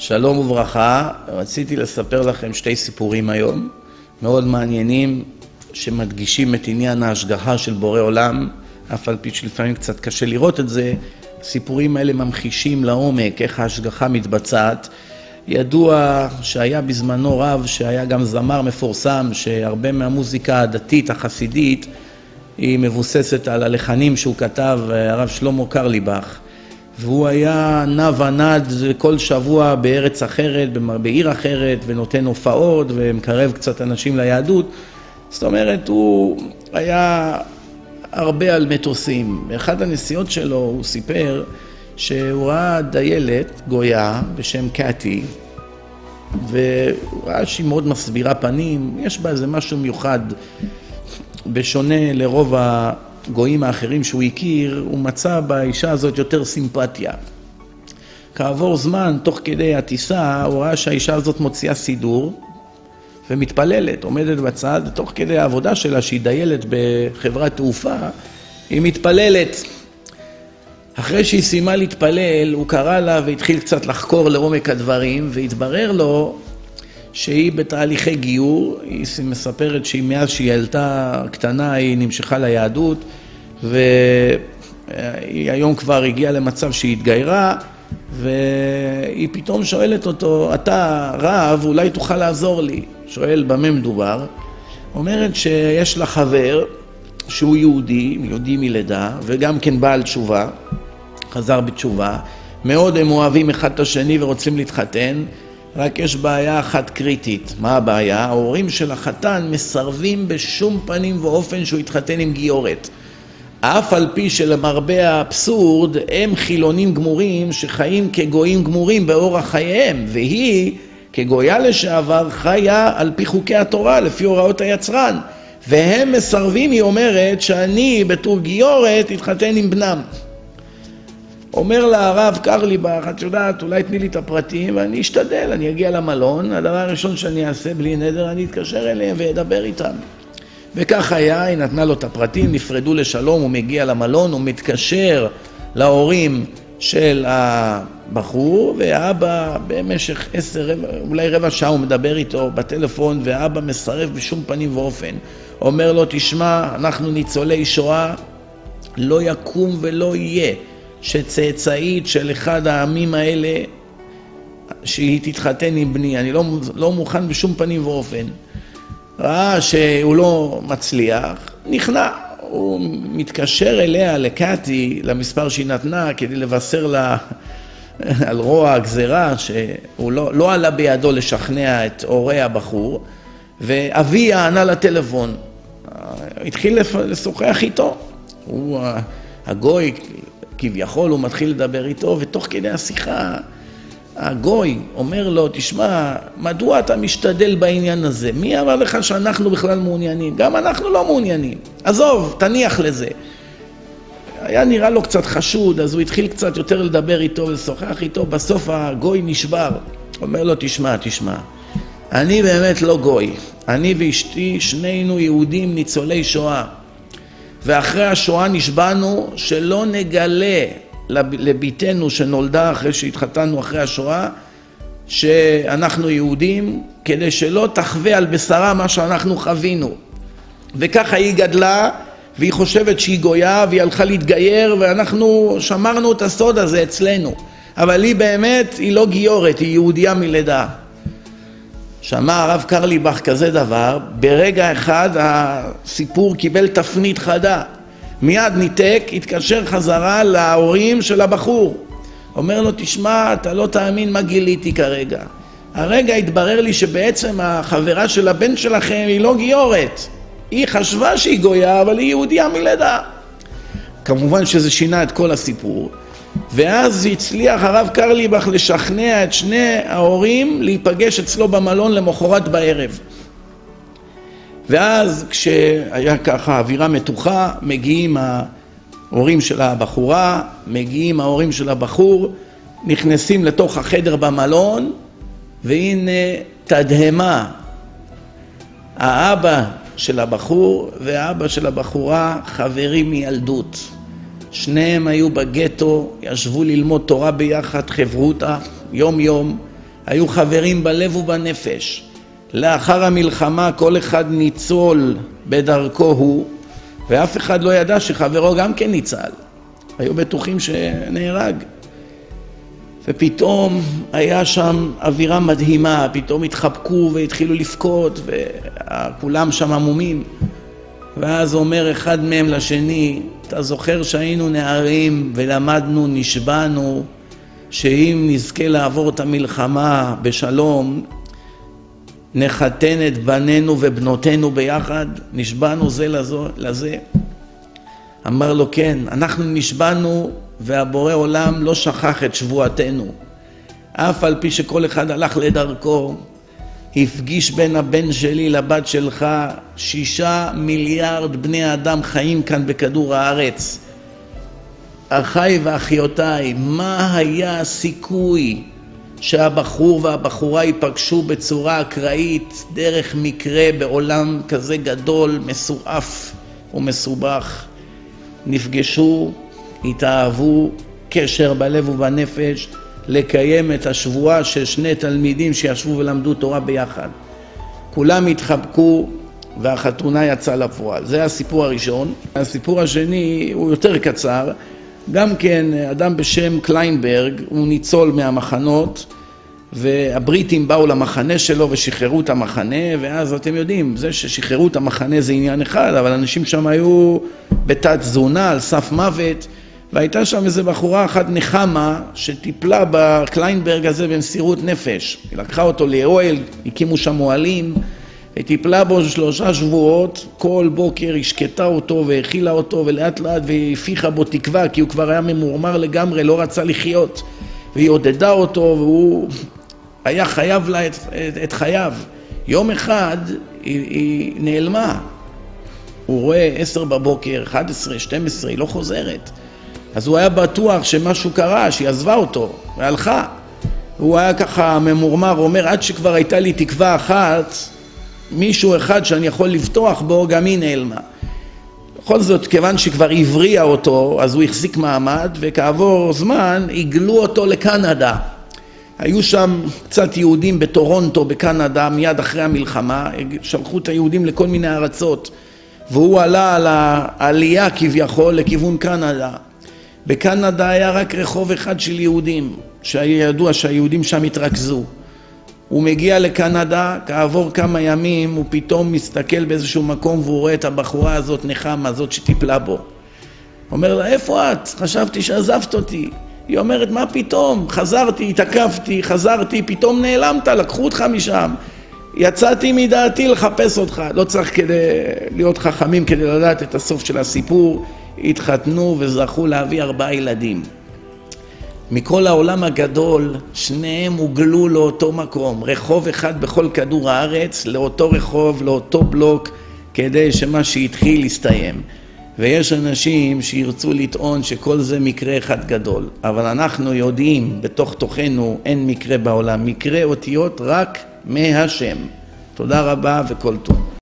שלום וברכה, רציתי לספר לכם שתי סיפורים היום, מאוד מעניינים, שמדגישים את עניין ההשגחה של בורא עולם, אף על פי שלפעמים קצת קשה לראות את זה. הסיפורים האלה ממחישים לעומק איך ההשגחה מתבצעת. ידוע שהיה בזמנו רב שהיה גם זמר מפורסם, שהרבה מהמוזיקה הדתית החסידית היא מבוססת על הלחנים שהוא כתב, הרב שלמה קרליבך. והוא היה נע ונד כל שבוע בארץ אחרת, בעיר אחרת, ונותן הופעות ומקרב קצת אנשים ליהדות. זאת אומרת, הוא היה הרבה על מטוסים. באחד הנסיעות שלו הוא סיפר שהוא ראה דיילת גויה בשם קאטי, והוא ראה שהיא מאוד מסבירה פנים, יש בה איזה משהו מיוחד. בשונה לרוב הגויים האחרים שהוא הכיר, הוא מצא באישה הזאת יותר סימפתיה. כעבור זמן, תוך כדי הטיסה, הוא ראה שהאישה הזאת מוציאה סידור ומתפללת, עומדת בצד, תוך כדי העבודה שלה שהיא דיילת בחברת תעופה, היא מתפללת. אחרי שהיא סיימה להתפלל, הוא קרא לה והתחיל קצת לחקור לעומק הדברים, והתברר לו שהיא בתהליכי גיור. היא מספרת שהיא מאז שהיא ילדה קטנה היא נמשכה ליהדות, והיא היום כבר הגיעה למצב שהיא התגיירה, והיא פתאום שואלת אותו, אתה רב, אולי תוכל לעזור לי? שואל במה מדובר. אומרת שיש לה חבר שהוא יהודי מלידה, וגם כן בעל תשובה, חזר בתשובה, מאוד הם אוהבים אחד את השני ורוצים להתחתן, רק יש בעיה אחת קריטית. מה הבעיה? ההורים של החתן מסרבים בשום פנים ואופן שהוא יתחתן עם גיורת. אף על פי שלמרבה האבסורד הם חילונים גמורים שחיים כגויים גמורים באורח חייהם, והיא כגויה לשעבר חיה על פי חוקי התורה, לפי הוראות היצרן, והם מסרבים. היא אומרת שאני בתור גיורת התחתן עם בנם. אומר לה הרב קרליבך, את יודעת, אולי תני לי את הפרטים ואני אשתדל, אני אגיע למלון, הדבר הראשון שאני אעשה בלי נדר, אני אתקשר אליהם ואדבר איתם. וכך היה, היא נתנה לו את הפרטים, נפרדו לשלום, הוא מגיע למלון, הוא מתקשר להורים של הבחור, והאבא במשך אולי רבע שעה הוא מדבר איתו בטלפון, והאבא מסרב בשום פנים ואופן. אומר לו, תשמע, אנחנו ניצולי שואה, לא יקום ולא יהיה שצאצאית של אחד העמים האלה שהיא תתחתן עם בני, אני לא מוכן בשום פנים ואופן. ראה שהוא לא מצליח, נכנע, הוא מתקשר אליה לקאטי, למספר שהיא נתנה, כדי לבשר לה על רוע הגזרה, שהוא לא עלה בידו לשכנע את הורי הבחור, ואביה ענה לטלפון, התחיל לשוחח איתו, הוא הגוי כביכול, הוא מתחיל לדבר איתו, ותוך כדי השיחה הגוי אומר לו, תשמע, מדוע אתה משתדל בעניין הזה? מי אמר לך שאנחנו בכלל מעוניינים? גם אנחנו לא מעוניינים. עזוב, תניח לזה. היה נראה לו קצת חשוד, אז הוא התחיל קצת יותר לדבר איתו ולשוחח איתו. בסוף הגוי נשבר. אומר לו, תשמע, אני באמת לא גוי. אני ואשתי, שנינו יהודים ניצולי שואה. ואחרי השואה נשבענו שלא נגלה לביתנו שנולדה אחרי שהתחתנו אחרי השואה, שאנחנו יהודים, כדי שלא תחווה על בשרה מה שאנחנו חווינו. וככה היא גדלה, והיא חושבת שהיא גויה, והיא הלכה להתגייר, ואנחנו שמרנו את הסוד הזה אצלנו. אבל היא באמת, היא לא גיורת, היא יהודייה מלידה. שמע הרב קרליבך כזה דבר, ברגע אחד הסיפור קיבל תפנית חדה. מיד ניתק, התקשר חזרה להורים של הבחור. אומר לו, תשמע, אתה לא תאמין מה גיליתי כרגע. הרגע התברר לי שבעצם החברה של הבן שלכם היא לא גיורת. היא חשבה שהיא גויה, אבל היא יהודייה מלידה. כמובן שזה שינה את כל הסיפור. ואז הצליח הרב קרליבך לשכנע את שני ההורים להיפגש אצלו במלון למחרת בערב. ואז כשהיה ככה אווירה מתוחה, מגיעים ההורים של הבחורה, מגיעים ההורים של הבחור, נכנסים לתוך החדר במלון, והנה תדהמה. האבא של הבחור והאבא של הבחורה חברים מילדות. שניהם היו בגטו, ישבו ללמוד תורה ביחד, חברותה, יום יום. היו חברים בלב ובנפש. לאחר המלחמה כל אחד ניצול בדרכו הוא, ואף אחד לא ידע שחברו גם כן ניצל. היו בטוחים שנהרג. ופתאום היה שם אווירה מדהימה, פתאום התחבקו והתחילו לבכות, וכולם שם עמומים. ואז אומר אחד מהם לשני, אתה זוכר שהיינו נערים ולמדנו, נשבענו, שאם נזכה לעבור את המלחמה בשלום, נחתן את בנינו ובנותינו ביחד, נשבענו זה לזה. אמר לו כן, אנחנו נשבענו והבורא עולם לא שכח את שבועתנו. אף על פי שכל אחד הלך לדרכו, הפגיש בין הבן שלי לבת שלך 6 מיליארד בני אדם חיים כאן בכדור הארץ. אחיי ואחיותיי, מה היה הסיכוי שהבחור והבחורה ייפגשו בצורה אקראית דרך מקרה בעולם כזה גדול, מסועף ומסובך? נפגשו, התאהבו, קשר בלב ובנפש, לקיים את השבועה של 2 תלמידים שישבו ולמדו תורה ביחד. כולם התחבקו והחתונה יצאה לפועל. זה הסיפור הראשון. הסיפור השני הוא יותר קצר. גם כן אדם בשם קליינברג, הוא ניצול מהמחנות, והבריטים באו למחנה שלו ושחררו את המחנה, ואז אתם יודעים, זה ששחררו את המחנה זה עניין אחד, אבל אנשים שם היו בתת תזונה, על סף מוות, והייתה שם איזו בחורה אחת נחמה שטיפלה בקליינברג הזה במסירות נפש. היא לקחה אותו לאוהל, הקימו שם אוהלים, וטיפלה בו 3 שבועות, כל בוקר השקטה אותו והאכילה אותו ולאט לאט והפיחה בו תקווה, כי הוא כבר היה ממורמר לגמרי, לא רצה לחיות, והיא עודדה אותו והוא היה חייב לה את חייו. יום אחד היא נעלמה, הוא רואה 10 בבוקר, 11, 12, היא לא חוזרת. אז הוא היה בטוח שמשהו קרה, שהיא עזבה אותו והלכה. הוא היה ככה ממורמר, אומר, עד שכבר הייתה לי תקווה אחת, מישהו אחד שאני יכול לבטוח בו, גם היא נעלמה. בכל זאת, כיוון שכבר הבריאה אותו, אז הוא החזיק מעמד, וכעבור זמן הגלו אותו לקנדה. היו שם קצת יהודים בטורונטו, בקנדה, מיד אחרי המלחמה, שלחו את היהודים לכל מיני ארצות, והוא עלה על העלייה כביכול לכיוון קנדה. בקנדה היה רק רחוב אחד של יהודים, שהיה ידוע שהיהודים שם התרכזו. הוא מגיע לקנדה, כעבור כמה ימים, הוא פתאום מסתכל באיזשהו מקום, והוא רואה את הבחורה הזאת, נחמה, הזאת שטיפלה בו. אומר לה, איפה את? חשבתי שעזבת אותי. היא אומרת, מה פתאום? חזרתי, התעכבתי, חזרתי, פתאום נעלמת, לקחו אותך משם. יצאתי מדעתי לחפש אותך. לא צריך כדי להיות חכמים כדי לדעת את הסוף של הסיפור. התחתנו וזכו להביא 4 ילדים. מכל העולם הגדול, שניהם הוגלו לאותו מקום, רחוב אחד בכל כדור הארץ, לאותו רחוב, לאותו בלוק, כדי שמה שהתחיל יסתיים. ויש אנשים שירצו לטעון שכל זה מקרה אחד גדול, אבל אנחנו יודעים בתוך תוכנו אין מקרה בעולם, מקרה אותיות רק מהשם. תודה רבה וכל טוב.